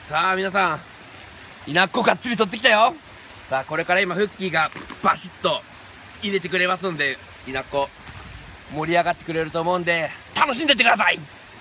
さあ皆さん、稲っこがっつり取ってきたよ。さあこれから今フッキーがバシッと入れてくれますんで、稲っこ盛り上がってくれると思うんで楽しんでってください。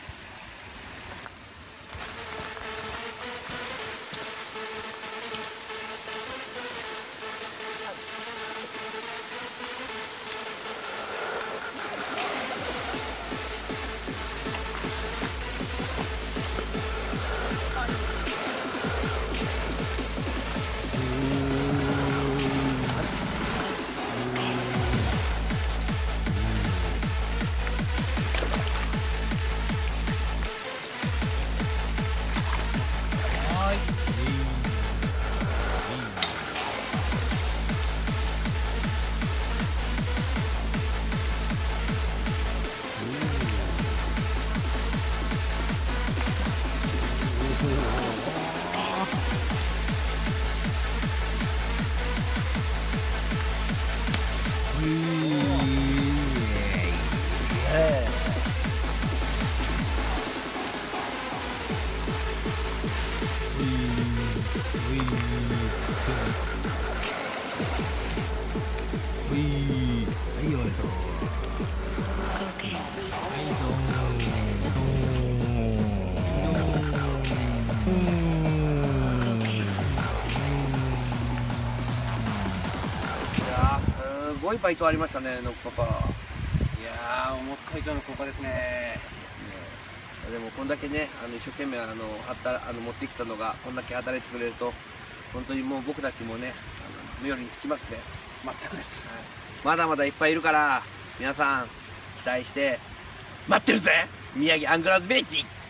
すごいバイトありましたね、ノッパパ。いやー、思った以上の効果ですね。でもこんだけね、一生懸命持ってきたのがこんだけ働いてくれると、本当にもう僕たちもね、頼りにつきますね。 全くです、 まだまだいっぱいいるから、皆さん期待して待ってるぜ、宮城アングラーズビレッジ。